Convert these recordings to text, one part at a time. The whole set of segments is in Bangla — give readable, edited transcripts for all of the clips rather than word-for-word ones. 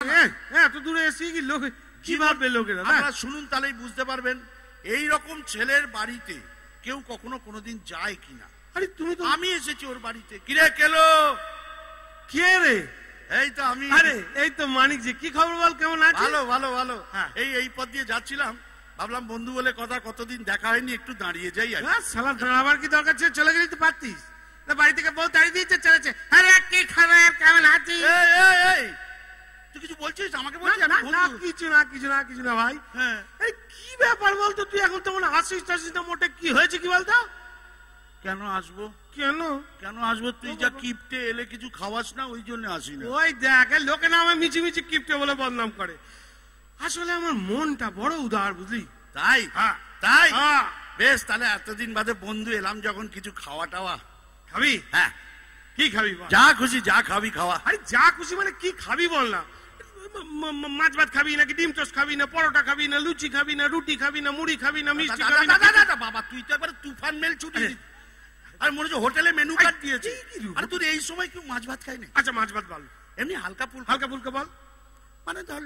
হ্যাঁ তো দূরে এসে কি লোক কি ভাববে লোকেরা? আপনারা শুনুন তাহলেই বুঝতে পারবেন এই রকম ছেলের বাড়িতে কেউ কখনো কোনোদিন যায় কিনা। আরে তুমি তো, আমি এসেছি ওর বাড়িতে। কিরে কেলো? কে রে? এই তো আমি। আরে এই তো মানিক জি, কি খবর বল, কেমন আছিস? ভালো ভালো ভালো। এই পথ দিয়ে যাচ্ছিলাম, ভাবলাম বন্ধু বলে কথা, কতদিন দেখা হয়নি, একটু দাঁড়িয়ে যাই। শালা দাঁড়াবার কি দরকার ছিল? চলে গেলি তো পারতিস। বাড়ি থেকে বউ তাড়িয়ে দিয়েছে, চলেছে। আরে কি খারাপ, কেমন আছিস? তুই কিছু বলছিস আমাকে? বলছিস? কিছু না ভাই। এই কি ব্যাপার বলতো, তুই এখন তো মনে আসিস টাসিস না মোটে, কি হয়েছে কি বলতো? কেন আসবো? কেন আসবো? তুই যা কিপটে, এলে কিছু খাওয়াস না, ওই জন্য আসি না। ওই দেখ, লোকে না আমার মিছি মিছি কিপটে বলে বদনাম করে। আসলে আমার মনটা বড় উদার, বুঝলি? তাই? তাই বেশ, তাহলে এতদিন বাদে বন্ধু এলাম যখন, কিছু খাওয়া টাওয়া খাবি? হ্যাঁ। কি খাবি? যা খুশি যা খাবি খাওয়া। আরে যা খুশি মানে কি খাবি বল না? মাছ ভাত খাবি নাকি ডিম টোস্ট খাবি না পরোটা খাবি না লুচি খাবি না রুটি খাবি না মুড়ি খাবি না মিষ্টি খাবি না? বাবা তুই তো একবার তুফান মেল ছুটি, আর মনে হচ্ছে হোটেলে মেনু কার্ড দিয়েছে। আর তুই এই সময় কেউ মাছ ভাত খাই না? আচ্ছা মাছ ভাত বল, এমনি হালকা ফুলকা বল। মানে ধর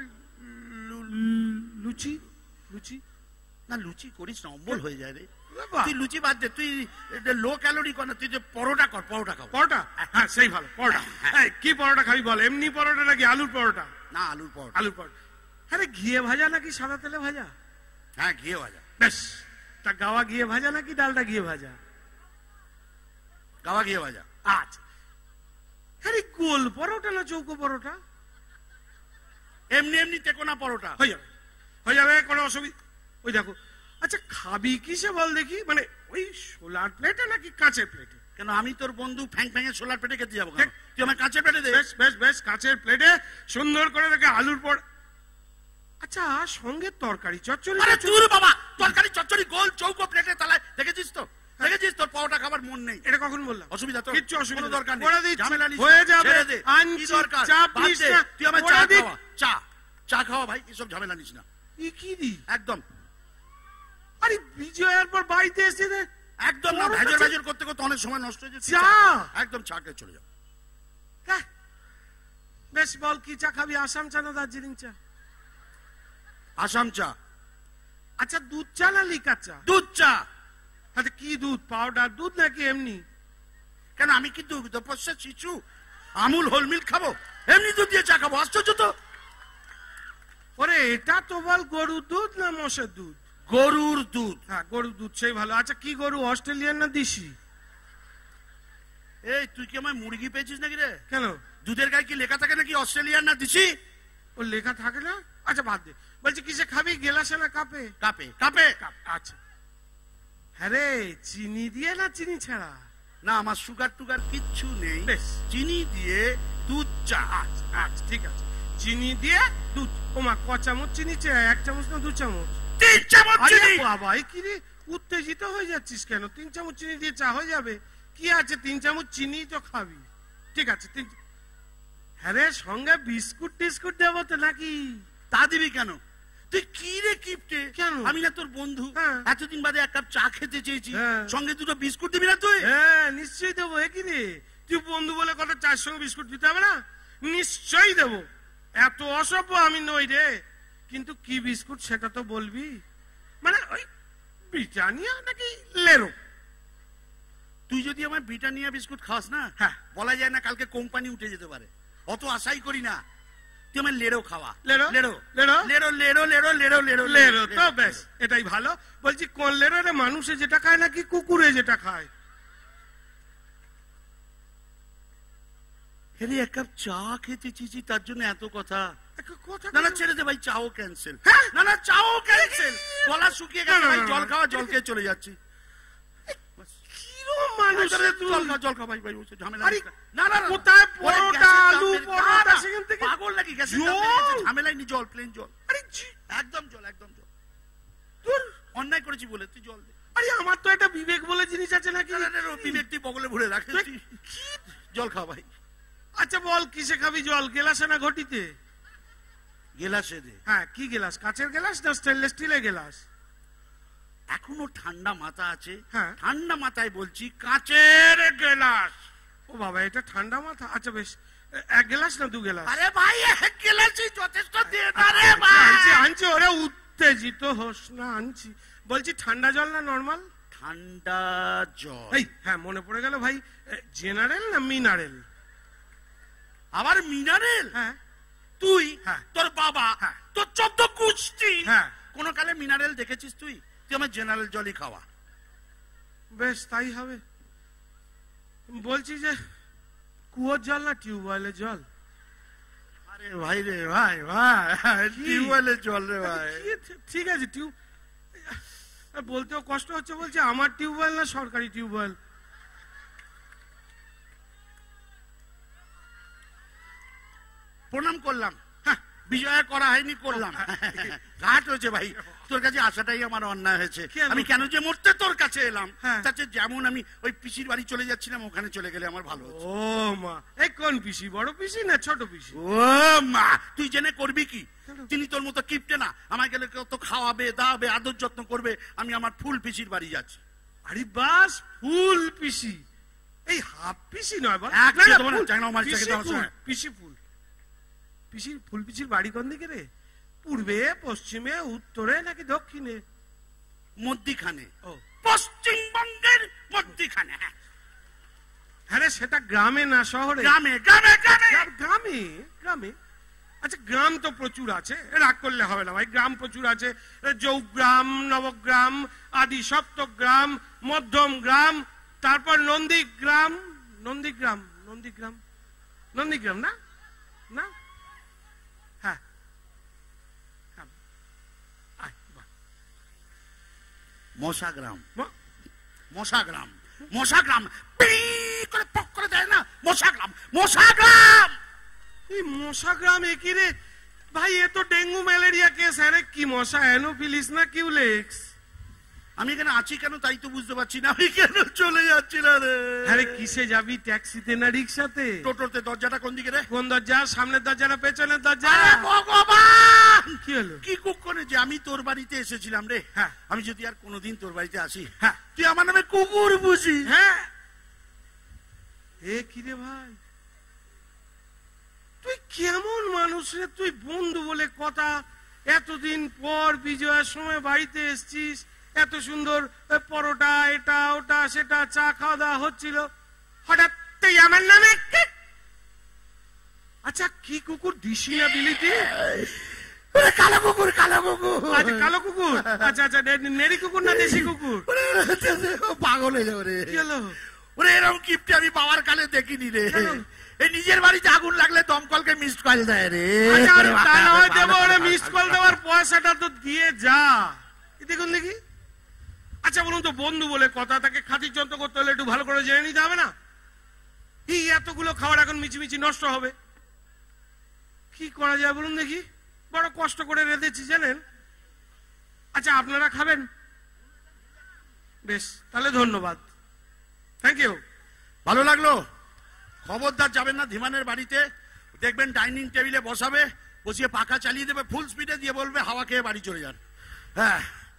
লুচি না, লুচি করিস না, অম্বল হয়ে যায় রে। তুই লুচি বাদ দে, তুই লো ক্যালোরি কর না, তুই যে পরোটা কর। পরোটা খাও। পরোটা? হ্যাঁ সেই ভালো পরোটা। কি পরোটা খাবি বল? এমনি পরোটা নাকি আলুর পরোটা? না আলুর পরোটা। আলুর পরোটা। আরে ঘিয়ে ভাজা নাকি সাদা তেলে ভাজা? হ্যাঁ ঘিয়ে ভাজা। বেশ, তা গাওয়া ঘিয়ে ভাজা নাকি ডালটা ঘিয়ে ভাজা? গাওয়া ঘিয়ে ভাজা। আচ্ছা। আরে গোল পরোটা না চৌকো পরোটা? এমনি তেকোনা পরোটা। হয়ে যাবে, কোনো অসুবিধা। ওই দেখো, আচ্ছা খাবি কিসে বল দেখি? মানে ওই সোলার প্লেটে নাকি কাঁচের প্লেটে? কেন আমি তোর বন্ধু ফ্যাং সোলার প্লেটে খেতে যাবো? তুই আমার কাঁচের প্লেটে দে। বেশ কাঁচের প্লেটে সুন্দর করে দেখে আলুর পর। আচ্ছা সঙ্গে তরকারি চচ্চড়ি? আরে দূর বাবা, তরকারি চচ্চড়ি গোল চৌকো প্লেটে তালায় দেখেছিস তো? দেখেছিস? তোর পরোটা খাবার মন নেই। এটা কখন বললাম? অসুবিধা তো কিচ্ছু অসুবিধা দরকার নেই, ঝামেলা নেই, হয়ে যাবে। কি দরকার? তুই আমার চা খাওয়া ভাই, এসব ঝামেলা নিস না। কি দি একদম। আরে বিজয়ের পর বাড়িতে এসে একদম না, ভেজর করতে করতে অনেক সময় নষ্ট হয়ে যাচ্ছে। একদম চা খেয়ে চলে যাও। বেশ বল কি চা খাবি? আসাম চা না দার্জিলিং চা? আসাম চা। আচ্ছা দুধ চা না লিকার চা? দুধ চা। আচ্ছা কি দুধ, পাউডার দুধ নাকি এমনি? কেন আমি কি দুধপোষ্য শিশু? আমুল হোল মিল্ক খাবো? এমনি দুধ দিয়ে চা খাবো? আশ্চর্য তো। ওরে এটা তো বল গরুর দুধ না মোষের দুধ? গরুর দুধ। হ্যাঁ গরুর দুধ, সেই ভালো। আচ্ছা কি গরু, অস্ট্রেলিয়ান না দেশি? এই তুই কি আমার মুরগি পেয়েছিস নাকি রে? কেন? দুধের গায়ে কি লেখা থাকে নাকি অস্ট্রেলিয়ান না দেশি? ও লেখা থাকে না? আচ্ছা বাদ দে, বলছি কিসে খাবি, গেলাসে না কাপে? কাপে। আচ্ছা হ্যাঁ রে, চিনি দিয়ে না চিনি ছাড়া? না আমার সুগার টুগার কিচ্ছু নেই। বেশ চিনি দিয়ে দুধ চা। আচ্ছা ঠিক আছে, চিনি দিয়ে দুধ। ওমা ক চামচ চিনি চাই? 1 চামচ না 2 চামচ? 3 চামচ চিনি। বাবা এই কি রে, উত্তেজিত হয়ে যাচ্ছিস কেন? 3 চামচ চিনি দিয়ে চা হয়ে যাবে। কি আছে 3 চামচ চিনি তো খাবি। ঠিক আছে 3। হ্যাঁ রে, সঙ্গে বিস্কুট টিস্কুট দেবো তো নাকি? তা দিবি কেন? তুই কি রে কিপটে? কেন? আমি না তোর বন্ধু, এতদিন বাদে 1 কাপ চা খেতে চেয়েছি, সঙ্গে 2টো বিস্কুট দিবি না তুই? হ্যাঁ নিশ্চয়ই দেবো। কি রে তুই বন্ধু বলে কথা, চার সঙ্গে বিস্কুট দিতে হবে না? নিশ্চয়ই দেবো। এত অসভ্য আমি নই রে। কিন্তু কি বিস্কুট সেটা তো বলবি। মানে ওই ব্রিটানিয়া নাকি লেরো? তুই যদি আমার ব্রিটানিয়া বিস্কুট খাস না, বলা যায় না কালকে কোম্পানি উঠে যেতে পারে, অত আশাই করি না। তুই আমার লেরো খাওয়া। লেরো লেরো লেরো লেরো লেরো লেরো লেরো লেরো লেরো তো বেশ, এটাই ভালো। বলছি কোন লেরো রে, মানুষে যেটা খায় নাকি কুকুরে যেটা খায়? আরে 1 কাপ চা খেতে চেয়েছি, তার জন্য এত কথা? না না ছেড়ে দে ভাই, চাও ক্যান্সেল। না না চাও ক্যান্সেল, গলা শুকিয়ে গেছে ভাই, জল খাওয়া, জল খেয়ে চলে যাচ্ছি। জল খা ভাই, ঝামেলা। না না কোথায় পরোটা আলু পরোটা, সেখান থেকে পাগল নাকি? গ্যাসের ঝামেলাই নি, জল, প্লেন জল। একদম জল, একদম জল। তোর অন্যায় করেছি বলে তুই জল দে। আরে আমার তো একটা বিবেক বলে জিনিস আছে নাকি? বিবেক তুই বগলে ভরে রাখে। জল খা ভাই। আচ্ছা বল কিসে খাবি জল, গেলাসে না ঘটিতে? গেলাসে দে। হ্যাঁ কি গেলাস, কাচের গেলাস না স্টেনলেস স্টিলের গেলাস? এখনো ঠান্ডা মাথা আছে? হ্যাঁ ঠান্ডা মাথায় বলছি, কাচের গেলাস। ও বাবা এটা ঠান্ডা মাথা। আচ্ছা বেশ এক গ্লাস না 2 গ্লাস? আরে ভাই এক গ্লাসই যথেষ্ট দে না রে ভাই। আনছি ওরে, উত্তেজিত হোস না, আনছি। বলছি ঠান্ডা জল না নরমাল? ঠান্ডা জল। হ্যাঁ মনে পড়ে গেল ভাই, জেনারেল না মিনারেল? আবার মিনারেল? হ্যাঁ। তুই, হ্যাঁ, তোর বাবা, হ্যাঁ, তোর 14 কুষ্টি, হ্যাঁ, কোন কালে মিনারেল দেখেছিস তুই? তুই আমার জেনারেল জলই খাওয়া। বেশ তাই হবে। বলছি যে কুয়োর জল না টিউবওয়েলের জল? আরে ভাই রে ভাই, ভাই টিউবওয়েলের জল রে ভাই। ঠিক আছে, বলতেও কষ্ট হচ্ছে। বলছে আমার টিউবওয়েল না সরকারি টিউবওয়েল? প্রণাম করলাম। বিজয় করা হয়নি, করলাম। ঘাট হয়েছে ভাই, তোর কাছে আসাটাই আমার অন্যায় হয়েছে। আমি কেন যে মরতে তোর কাছে এলাম, তাতে যেমন আমি ওই পিসির বাড়ি চলে যাচ্ছিলাম, ওখানে চলে গেলে আমার ভালো হচ্ছে। ও মা, এই কোন পিসি, বড় পিসি না ছোট পিসি? ও মা, তুই জেনে করবি কি? তিনি তোর মতো কিপটে না, আমায় গেলে কত খাওয়াবে দাওয়াবে, আদর যত্ন করবে। আমি আমার ফুল পিসির বাড়ি যাচ্ছি। আরে বাস, ফুল পিসি, এই হাফ পিসি নয় বল? পিসি ফুল পিসির, ফুল পিসির বাড়ি কোন দিকে রে? পূর্বে, পশ্চিমে, উত্তরে নাকি দক্ষিণে? মধ্যিখানে। ও, পশ্চিমবঙ্গের মধ্যিখানে। হ্যাঁ রে, সেটা গ্রামে না শহরে? গ্রামে গ্রামে গ্রামে গ্রামে গ্রামে। আচ্ছা, গ্রাম তো প্রচুর আছে, রাগ করলে হবে না ভাই, গ্রাম প্রচুর আছে। যৌগ্রাম, নবগ্রাম, আদি সপ্তগ্রাম, মধ্যম গ্রাম, তারপর নন্দীগ্রাম। নন্দীগ্রাম নন্দীগ্রাম নন্দীগ্রাম না? না, হ্যাঁ, মশাগ্রাম। মশাগ্রাম, মশাগ্রাম করে পক করে দেয় না? মশাগ্রাম, মশাগ্রাম। এই মশাগ্রাম একই রে ভাই, এ তো ডেঙ্গু ম্যালেরিয়া কেস। আরে কি মশা, অ্যানোফিলিস না কিউলেক্স? আমি এখানে আছি কেন তাই তো বুঝতে পারছি না, আমি কেন চলে যাচ্ছি না রে। আরে কিসে যাবি, ট্যাক্সিতে না রিক্সাতে? টোটোতে। দরজাটা কোন দিকে রে? কোন দরজা? সামনের দরজা না পেছনের দরজা? ভগবান, কি হলো? কি কুকুরে যে আমি তোর বাড়িতে এসেছিলাম রে। হ্যাঁ, আমি যদি আর কোনোদিন তোর বাড়িতে আসি, হ্যাঁ, তুই আমার নামে কুকুর বুঝিস? হ্যাঁ। এ কি রে ভাই, তুই কেমন মানুষ রে? তুই বন্ধু বলে কথা, এতদিন পর বিজয়ের সময় বাড়িতে এসছিস, এত সুন্দর পরোটা, এটা ওটা সেটা, চা খাওয়া দাওয়া হচ্ছিল, হঠাৎ তুই আমার নামে। আচ্ছা, কি কুকুর, দিশি না বিলিতি? কালো কুকুর, কালো কুকুর। আচ্ছা, কালো কুকুর। আচ্ছা আচ্ছা, নেড়ি কুকুর না দেশি কুকুর? পাগল হয়ে যাবে রে। কি হলো? ওরে এরকম কিপটে আমি বাবার কালে দেখিনি রে। এই নিজের বাড়িতে আগুন লাগলে দমকলকে মিসড কল দেয় রে। তা নয় দেবো, ওরে মিসড কল দেওয়ার পয়সাটা তো দিয়ে যা। দেখুন দেখি। আচ্ছা বলুন তো, বন্ধু বলে কথা, তাকে খাতির যন্ত্র করতে হলে একটু ভালো করে জেনে নিতে হবে না? এই এতগুলো খাবার এখন মিছিমিছি নষ্ট হবে, কি করা যায় বলুন দেখি? বড় কষ্ট করে রেঁধেছি জানেন। আচ্ছা, আপনারা খাবেন? বেশ, তাহলে ধন্যবাদ, থ্যাংক ইউ। ভালো লাগলো। খবরদার যাবেন না ধীমানের বাড়িতে। দেখবেন ডাইনিং টেবিলে বসাবে, বসিয়ে পাখা চালিয়ে দেবে ফুল স্পিডে, দিয়ে বলবে হাওয়া খেয়ে বাড়ি চলে যান। হ্যাঁ।